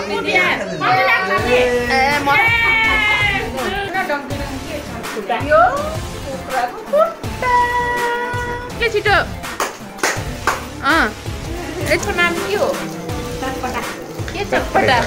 छिटो यसको नाम के हो के चटपटा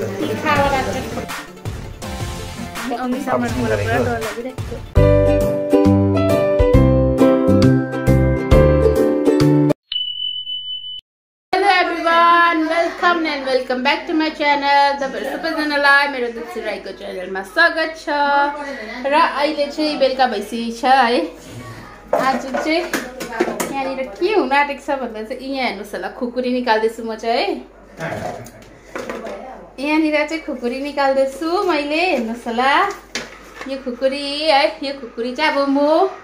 welcome back to my channel. तपाईहरु सबैजनालाई मेरो दुक्षी राईको च्यानलमा स्वागत छ र अहिले चाहिँ बेलुका भइसकेको छ है। आज चाहिँ यहाँनिर के हुन आँटेको छ भन्दा चाहिँ यहाँ हेर्नुहोस् होला खुकुरी निकाल्दैछु म चाहिँ है। यहाँनिर चाहिँ खुकुरी निकाल्दैछु मैले, हेर्नुहोस् होला यो खुकुरी है। यो खुकुरी चाहिँ अब म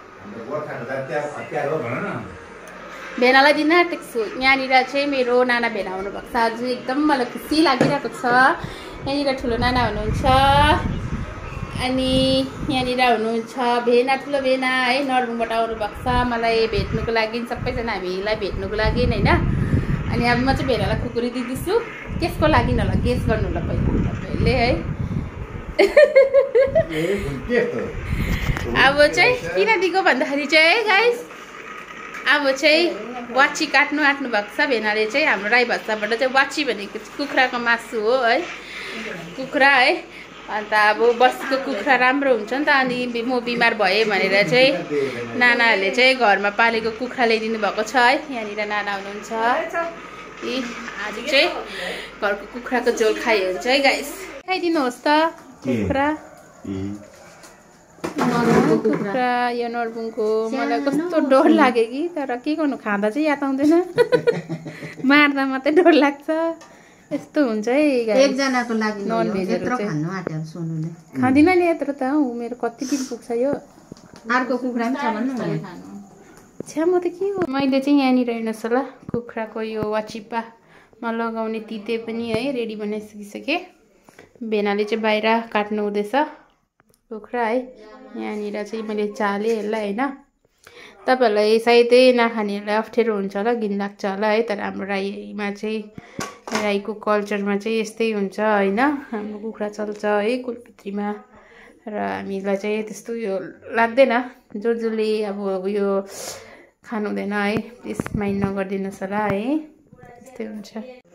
भेनालाई दिन आँटेको छु। यहाँनिर चाहिँ मेरो नाना भेना हुनुभएको छ आज, एकदम मलाई खुसी लागिरहेको छ। यहाँनिर ठुलो नाना हुनुहुन्छ अनि यहाँनिर हुनुहुन्छ भेना, ठुलो भेना है, नरबुङबाट आउनुभएको छ मलाई भेट्नुको लागि, सबैजना हामीलाई भेट्नुको लागि होइन। अनि अब म चाहिँ भेनालाई खुकुरी दिँदैछु। त्यसको लागि होला गेस गर्नु होला पहिला तपाईँहरूले है। अब चाहिँ किन दिएको भन्दाखेरि चाहिँ गाइस अब चाहिँ वाची काट्नु आँट्नु भएको छ भेनाले चाहिँ। हाम्रो राई भाषाबाट चाहिँ वाची भनेको कुखुराको मासु हो है, कुखुरा है। अन्त अब बस्तीको कुखुरा राम्रो हुन्छ नि त। अनि म बिमार भएँ भनेर चाहिँ नानाहरूले चाहिँ घरमा पालेको कुखुरा ल्याइदिनु भएको छ है। यहाँनिर नाना हुनुहुन्छ। आज चाहिँ घरको कुखुराको झोल खायो हुन्छ है गाइस। खाइदिनुहोस् त कुखुरा। कुखुरा यो नरबुङको मलाई कस्तो डर लाग्यो कि, तर के गर्नु खाँदा चाहिँ याद आउँदैन, मार्दा मात्रै डर लाग्छ। यस्तो हुन्छ है एकजनाको लागि नन भेजहरु चाहिँ खानु आट्यो सोनुले खादिन नि यत्रो त। मेरो कति दिन पुग्छ यो। अर्को कुखुरा पनि छ भन्नु मैले खानु छ्या म त के हो। मैले चाहिँ यहाँनिर हेर्नुहोस् होला कुखुराको यो वाचिप्पामा लगाउने तिते पनि है रेडी बनाइसकिसकेँ। भेनाले चाहिँ बाहिर काट्नु हुँदैछ कुखुरा है। यहाँनिर चाहिँ मैले चालेँ यसलाई होइन। तपाईँहरूलाई सायदै नखानेहरूलाई अप्ठ्यारो हुन्छ होला, घिन लाग्छ होला है, तर हाम्रो राईमा चाहिँ राईको कल्चरमा चाहिँ यस्तै हुन्छ होइन। हाम्रो कुखुरा चल्छ है कुलपित्रीमा र हामीलाई चाहिँ त्यस्तो यो लाग्दैन। जसले अब यो खानु हुँदैन है प्लिज माइन्ड नगरिदिनुहोस् होला है, त्यस्तै हुन्छ।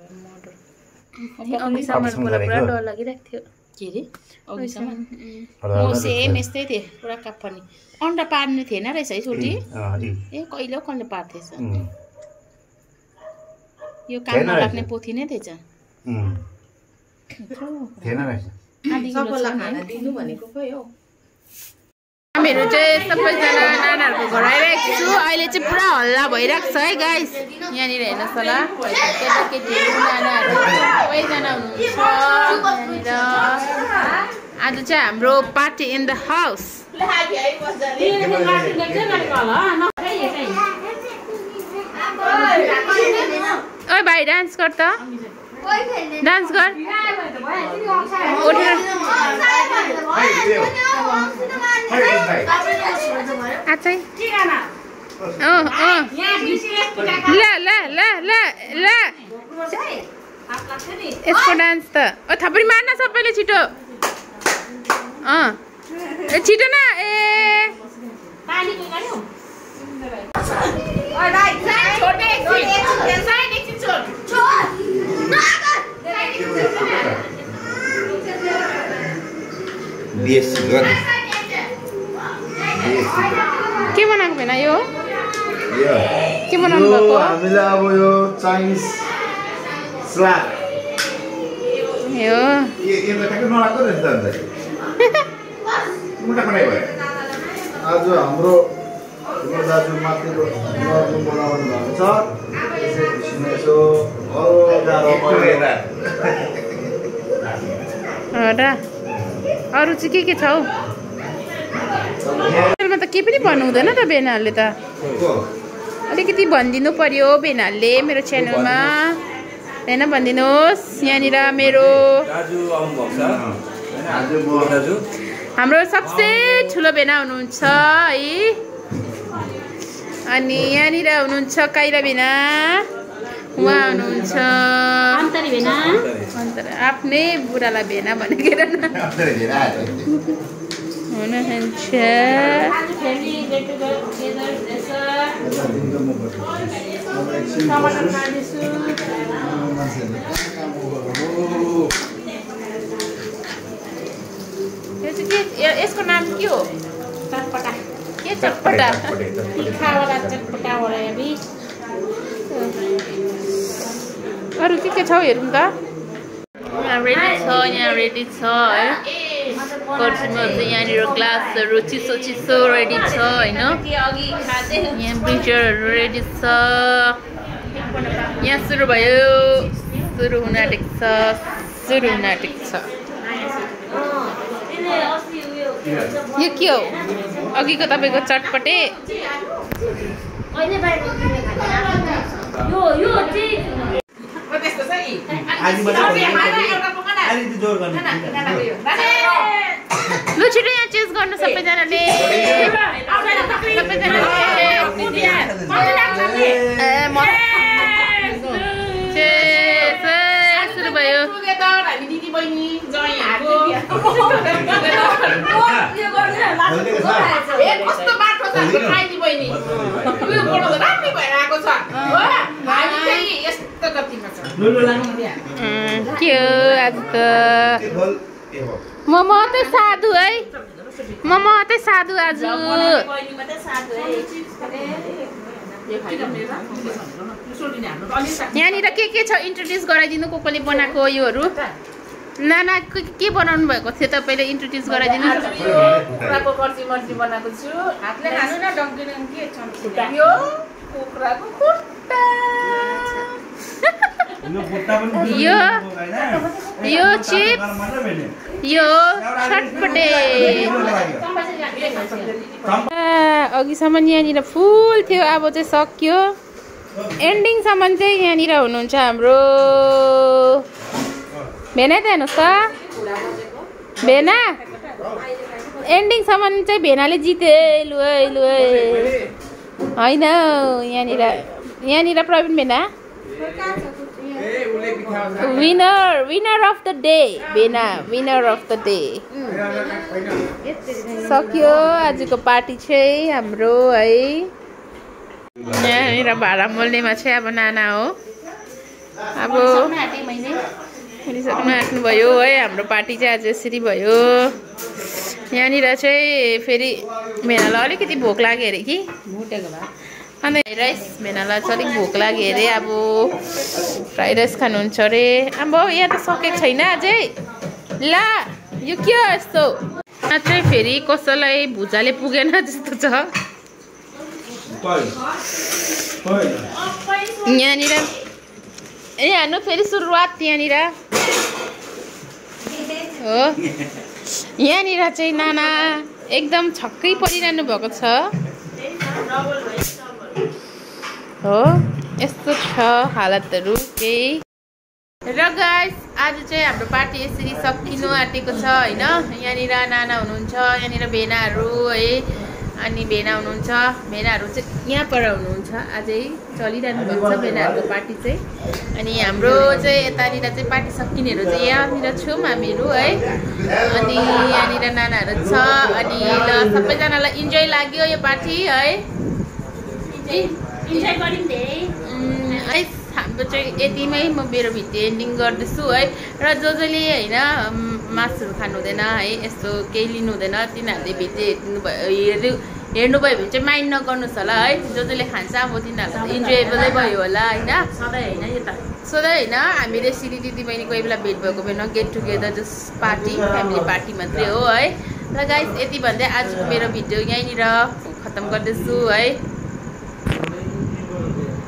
अघिसम्म मलाई पुरा डर लागिरहेको थियो। के रे म सेम यस्तै थिएँ पुरा काप्पनी। अन्डा पार्ने थिएन रहेछ है छोटी। ए कहिले कसले पार्थेछ यो काम नलाग्ने पोथी नै थिएछ। हामीहरू चाहिँ सबैजना नानाहरूको घर आइरहेको छु। अहिले चाहिँ पुरा हल्ला भइरहेको छ है गाइस। यहाँनिर हेर्नुहोस् होला केटाकेटीहरू नानाहरू सबैजना हुनुहुन्छ यहाँनिर। आज चाहिँ हाम्रो पार्टी इन द हाउस। ओइ भाइ डान्स गर त, डान्स गर। आछै ल यसको डान्स त थपडी मार्न सबैले छिटो। छिटो न। ए के बनाएको भएन यो के बनाउनु भएको? हामीले अब यो चाइनिज स्ल्याब यो आज हाम्रो दाजु माथिको नरबुङ बनाउनु भएको छ। अरू चाहिँ के छ हौ? होटेलमा त के पनि भन्नु हुँदैन त भेनाहरूले त। अलिकति भनिदिनु पर्यो भेनाहरूले मेरो च्यानलमा होइन, भनिदिनुहोस्। यहाँनिर मेरो हाम्रो सबसे ठुलो भेना हुनुहुन्छ है। अनि यहाँनिर हुनुहुन्छ काइरा भेना, उहाँ हुनुहुन्छ अन्तरी भेना अन्तर आफ्नै बुढालाई भेना भनेको हुनुहुन्छ फ्यामिली गेट टुगेदर रहेछ टमाटर खाँदैछु यो चाहिँ के यसको नाम के हो चटपटा के चटपटा तिखावाला चटपटावाला हेभी अरू के छ हेरौँ त यहाँ रेडी छ है कर्सीमा चाहिँ यहाँनिर ग्लासहरू चिसो चिसो रेडी छ होइन यहाँ ब्रिजरहरू रेडी छ यहाँ सुरु भयो सुरु हुन आँटेको छ यो के हो अघिको तपाईँको चटपटे लु छिटो यहाँ चेज गर्नु सबैजनाले सुरु भयो के हो आज त म मात्रै साधु है म मात्रै साधु आज यहाँनिर के छ इन्ट्रोड्युस गराइदिनु कोले बनाएको योहरू नाना के बनाउनु भएको थियो तपाईँले इन्ट्रोड्युस गराइदिनु कुखुराको कर्ची मर्ची बनाएको छु हातले खानु न डङ्की के छ यो कुखुराको खुट्टा यो चिप्स यो छटपटे अघिसम्म यहाँनिर फुल थियो अब चाहिँ सक्यो एन्डिङसम्म चाहिँ यहाँनिर हुनुहुन्छ हाम्रो भेना त हेर्नुहोस् त भेना एन्डिङसम्म चाहिँ भेनाले जिते लु होइन यहाँनिर प्रवीण भेना विनर अफ द डे भेना विनर अफ द डे सक्यो आजको पार्टी चाहिँ हाम्रो है यहाँनिर भाडा मोल्नेमा चाहिँ अब नाना हो अब सक्नु आँट्नुभयो है हाम्रो पार्टी चाहिँ आज यसरी भयो यहाँनिर चाहिँ फेरि भेनालाई अलिकति भोक लाग्यो अरे कि अन्त राइस भेनालाई चाहिँ अलिक भोक लाग्यो अरे अब फ्राइड राइस खानुहुन्छ अरे अब यहाँ त सकेको छैन अझै ला यो के हो यस्तो यहाँ चाहिँ फेरि कसैलाई भुजाले पुगेन जस्तो छ यहाँनिर हान्नु फेरि सुरुवात यहाँनिर हो यहाँनिर चाहिँ नाना एकदम छक्कै परिरहनु भएको छ हो यस्तो छ हालतहरू केही र गाइस आज चाहिँ हाम्रो पार्टी यसरी सकिनु आँटेको छ होइन यहाँनिर नाना हुनुहुन्छ यहाँनिर भेनाहरू है अनि भेना हुनुहुन्छ भेनाहरू चाहिँ यहाँ पर हुनुहुन्छ अझै चलिरहनु भएको छ भेनाहरूको पार्टी चाहिँ अनि हाम्रो चाहिँ यतानिर चाहिँ पार्टी सकिनेहरू चाहिँ यहाँनिर छौँ हामीहरू है अनि यहाँनिर नानाहरू छ अनि ल सबैजनालाई इन्जोय लाग्यो यो पार्टी है इन्जोय गऱ्यौँ धेरै हाम्रो चाहिँ यतिमै म मेरो भिडियो एन्डिङ गर्दैछु है र जसले होइन मासुहरू खानु हुँदैन है यस्तो केही लिनु हुँदैन तिनीहरूले भिडियो हेर्नुभयो भने चाहिँ माइन्ड नगर्नुहोस् होला है जसले खान्छ अब तिनीहरूलाई इन्जोयबलै भयो होला होइन सधैँ होइन यो त सधैँ होइन हामीले सिरी दिदीबहिनी कोही बेला भेट भएको बेला गेट टुगेदर जस पार्टी फ्यामिली पार्टी मात्रै हो है र गाइस यति भन्दै आजको मेरो भिडियो यहीँनिर खत्तम गर्दैछु है